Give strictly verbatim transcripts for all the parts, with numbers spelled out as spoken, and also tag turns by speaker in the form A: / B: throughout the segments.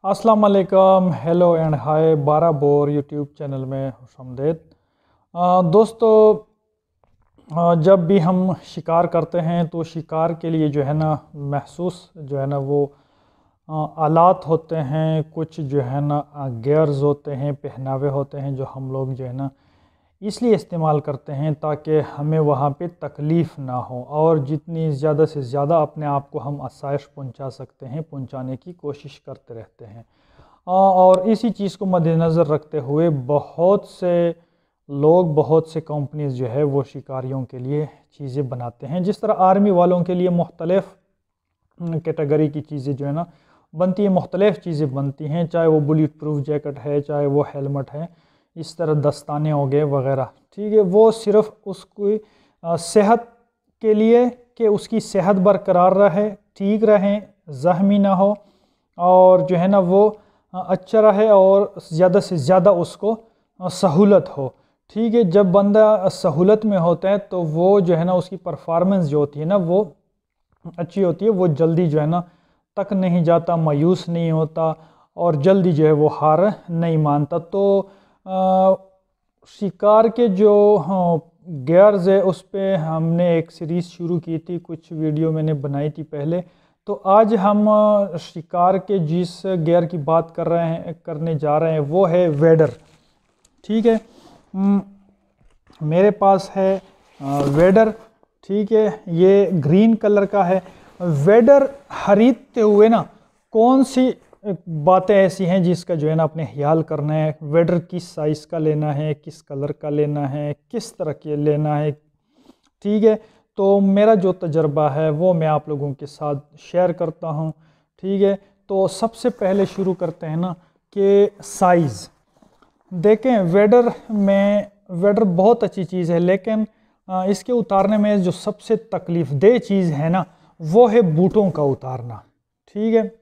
A: अस्सलाम वालेकुम, hello and hi. बारह बोर यूट्यूब चैनल में खुशामदीद। अ, दोस्तों, अ, जब भी हम शिकार करते हैं तो शिकार के लिए जो है ना महसूस जो है ना वो अ, आलात होते हैं, कुछ जो है ना गियर्स होते हैं, पहनावे होते हैं जो हम लोग जो है ना इसलिए इस्तेमाल करते हैं ताकि हमें वहाँ पे तकलीफ़ ना हो और जितनी ज़्यादा से ज़्यादा अपने आप को हम आसाइश पहुँचा सकते हैं पहुँचाने की कोशिश करते रहते हैं। अ, और इसी चीज़ को मद्देनज़र रखते हुए बहुत से लोग, बहुत से कंपनीज़ जो है वो शिकारियों के लिए चीज़ें बनाते हैं। जिस तरह आर्मी वालों के लिए मुख्तलिफ़ कैटेगरी की चीज़ें जो है ना बनती हैं, मुख्तलिफ़ चीज़ें बनती हैं, चाहे वो बुलेट प्रूफ जैकेट है, चाहे वो हेलमेट है, इस तरह दस्ताने हो गए वगैरह। ठीक है, वो सिर्फ़ उसकी अ, सेहत के लिए कि उसकी सेहत बरकरार रहे, ठीक रहें, ज़ख्मी ना हो और जो है ना वो अ, अच्छा रहे और ज़्यादा से ज़्यादा उसको अ, सहूलत हो। ठीक है, जब बंदा सहूलत में होता है तो वो जो है ना उसकी परफॉर्मेंस जो होती है ना वो अच्छी होती है, वो जल्दी जो है ना तक नहीं जाता, मायूस नहीं होता और जल्दी जो है वो हार नहीं मानता। तो आ, शिकार के जो हाँ, गियर्स है उस पे हमने एक सीरीज़ शुरू की थी, कुछ वीडियो मैंने बनाई थी पहले। तो आज हम आ, शिकार के जिस गियर की बात कर रहे हैं करने जा रहे हैं वो है वेडर। ठीक है, हम्म, मेरे पास है आ, वेडर। ठीक है, ये ग्रीन कलर का है। वेडर खरीदते हुए ना कौन सी बातें ऐसी हैं जिसका जो है ना अपने ख्याल करना है। वेडर किस साइज़ का लेना है, किस कलर का लेना है, किस तरह के लेना है। ठीक है, तो मेरा जो तजर्बा है वो मैं आप लोगों के साथ शेयर करता हूँ। ठीक है, तो सबसे पहले शुरू करते हैं ना कि साइज़ देखें। वेडर में वेडर बहुत अच्छी चीज़ है, लेकिन इसके उतारने में जो सबसे तकलीफ़ दह चीज़ है ना वो है बूटों का उतारना। ठीक है,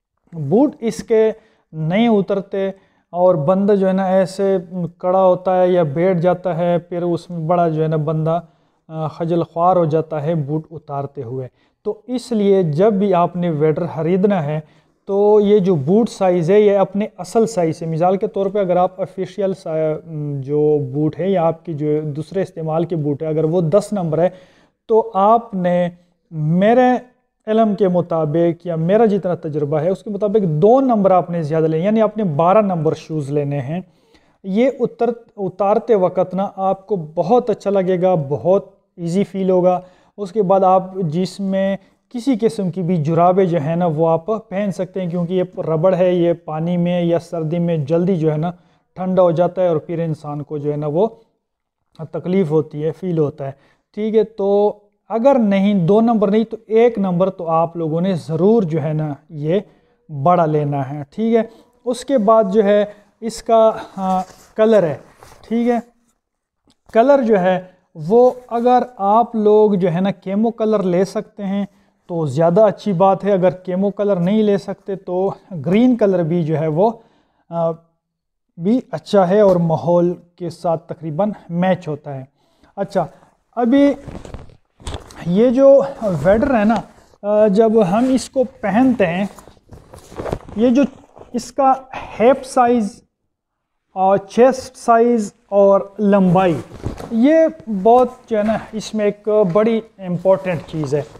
A: बूट इसके नहीं उतरते और बंदा जो है ना ऐसे खड़ा होता है या बैठ जाता है, फिर उसमें बड़ा जो है ना बंदा खजल ख्वार हो जाता है बूट उतारते हुए। तो इसलिए जब भी आपने वेडर ख़रीदना है तो ये जो बूट साइज़ है ये अपने असल साइज़ से, मिसाल के तौर पे अगर आप ऑफिशियल जो बूट है या आपकी जो दूसरे इस्तेमाल के बूट है अगर वो दस नंबर है तो आपने मेरे इल्म के मुताबिक या मेरा जितना तजुर्बा है उसके मुताबिक दो नंबर आपने ज़्यादा लेने, यानी आपने बारह नंबर शूज़ लेने हैं। ये उतर उतारते वक्त ना आपको बहुत अच्छा लगेगा, बहुत इजी फील होगा। उसके बाद आप जिसमें किसी किस्म की भी जुराबें जो है ना वो आप पहन सकते हैं, क्योंकि ये रबड़ है, ये पानी में या सर्दी में जल्दी जो है ना ठंडा हो जाता है और फिर इंसान को जो है ना वो तकलीफ़ होती है, फील होता है। ठीक है, तो अगर नहीं दो नंबर नहीं तो एक नंबर तो आप लोगों ने ज़रूर जो है ना ये बड़ा लेना है। ठीक है, उसके बाद जो है इसका हाँ, कलर है। ठीक है, कलर जो है वो अगर आप लोग जो है ना केमो कलर ले सकते हैं तो ज़्यादा अच्छी बात है, अगर केमो कलर नहीं ले सकते तो ग्रीन कलर भी जो है वो आ, भी अच्छा है और माहौल के साथ तकरीबन मैच होता है। अच्छा, अभी ये जो वेडर है ना जब हम इसको पहनते हैं, ये जो इसका हेप साइज़ और चेस्ट साइज़ और लंबाई, ये बहुत जो है ना इसमें एक बड़ी इम्पोर्टेंट चीज़ है।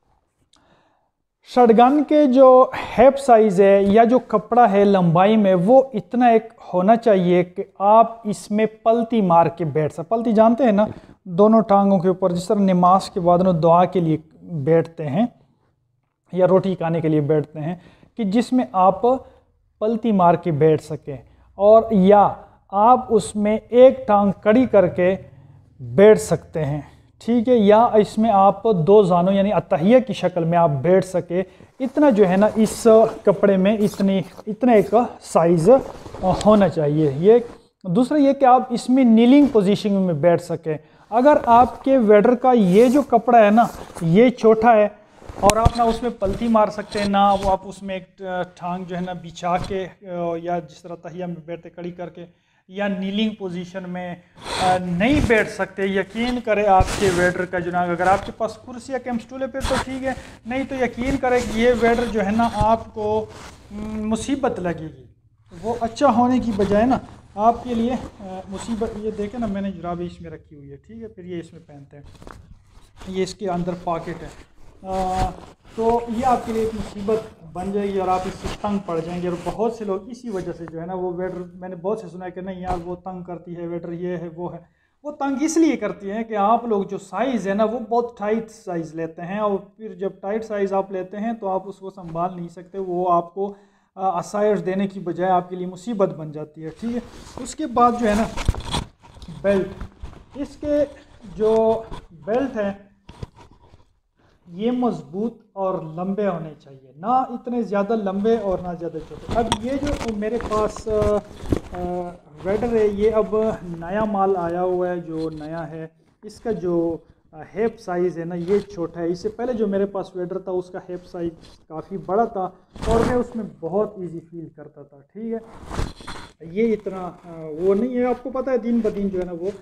A: शटगन के जो हेप साइज़ है या जो कपड़ा है लंबाई में वो इतना एक होना चाहिए कि आप इसमें पलती मार के बैठ सकें। पलती जानते हैं ना, दोनों टांगों के ऊपर, जिस तरह नमाज के बाद ना दुआ के लिए बैठते हैं या रोटी खाने के लिए बैठते हैं, कि जिसमें आप पलती मार के बैठ सकें और या आप उसमें एक टांग कड़ी करके बैठ सकते हैं। ठीक है, या इसमें आप दो जानों यानी अतहिया की शक्ल में आप बैठ सके, इतना जो है ना इस कपड़े में इतनी इतना एक साइज़ होना चाहिए। ये दूसरा ये कि आप इसमें नीलिंग पोजीशन में बैठ सकें। अगर आपके वेडर का ये जो कपड़ा है ना ये छोटा है और आप ना उसमें पलती मार सकते हैं ना वो आप उसमें एक टांग जो है ना बिछा के या जिस तरह तहिया में बैठते कड़ी करके या नीलिंग पोजीशन में नहीं बैठ सकते, यकीन करें आपके वेडर का जनाब, अगर आपके पास कुर्सी या कैंप स्टूल है फिर तो ठीक है, नहीं तो यकीन करें कि ये वेडर जो है ना आपको मुसीबत लगेगी। वो अच्छा होने की बजाय ना आपके लिए मुसीबत। ये देखें ना, मैंने जुराबें इसमें रखी हुई है, ठीक है, फिर ये इसमें पहनते हैं, ये इसके अंदर पॉकेट है, आ, तो ये आपके लिए एक मुसीबत बन जाएगी और आप इससे तंग पड़ जाएंगे। और बहुत से लोग इसी वजह से जो है ना वो वेटर, मैंने बहुत से सुना है कि नहीं यार वो तंग करती है वेटर, ये है वो है। वो तंग इसलिए करती हैं कि आप लोग जो साइज़ है ना वो बहुत टाइट साइज़ लेते हैं, और फिर जब टाइट साइज़ आप लेते हैं तो आप उसको संभाल नहीं सकते, वो आपको असाइज देने की बजाय आपके लिए मुसीबत बन जाती है, ठीक है। उसके बाद जो है ना बेल्ट, इसके जो बेल्ट है ये मजबूत और लंबे होने चाहिए, ना इतने ज़्यादा लंबे और ना ज़्यादा छोटे। अब ये जो मेरे पास वेडर है ये अब नया माल आया हुआ है, जो नया है इसका जो हेप साइज़ है ना ये छोटा है। इससे पहले जो मेरे पास वेडर था उसका हेप साइज़ काफ़ी बड़ा था और मैं उसमें बहुत इजी फील करता था, ठीक है। ये इतना वो नहीं है, आपको पता है दिन ब दिन जो है ना वो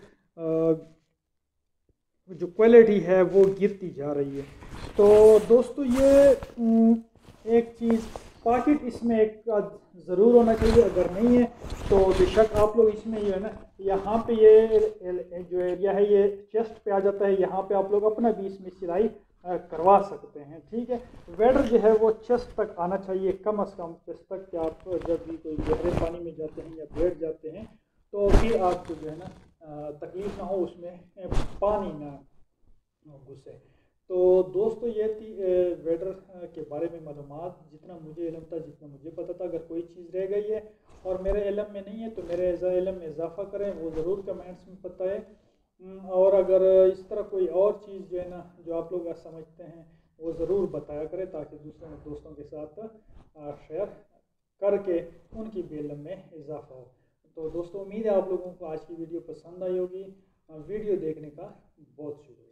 A: जो क्वालिटी है वो गिरती जा रही है। तो दोस्तों ये एक चीज़, पॉकेट इसमें एक ज़रूर होना चाहिए, अगर नहीं है तो बेशक आप लोग इसमें ये है ना यहाँ पे ये जो एरिया है ये चेस्ट पे आ जाता है, यहाँ पे आप लोग अपना भी इसमें सिलाई करवा सकते हैं, ठीक है। वेडर जो है वो चेस्ट तक आना चाहिए, कम अज़ कम चेस्ट तक, कि आप जब भी कोई गहरे पानी में जाते हैं या बैठ जाते हैं तो फिर आपको जो है ना तकलीफ ना हो, उसमें पानी ना घुसे। तो दोस्तों ये थी वेडर के बारे में मालूमात, जितना मुझे इल्म था, जितना मुझे पता था। अगर कोई चीज़ रह गई है और मेरे इल्म में नहीं है तो मेरे इल्म में इजाफा करें, वो ज़रूर कमेंट्स में बताएं। और अगर इस तरह कोई और चीज़ जो है ना जो आप लोग समझते हैं वो ज़रूर बताया करें, ताकि दूसरे दोस्तों के साथ शेयर करके उनकी भी इल्म में इजाफा हो। तो दोस्तों उम्मीद है आप लोगों को आज की वीडियो पसंद आई होगी। वीडियो देखने का बहुत शुक्रिया।